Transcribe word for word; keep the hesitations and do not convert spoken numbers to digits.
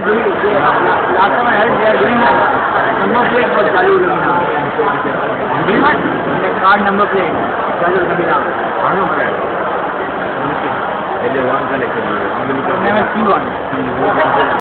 Last time I heard they are doing a number plate for Chalu Ramina. The card number plate, Chalu Ramina. I know that. Never see one.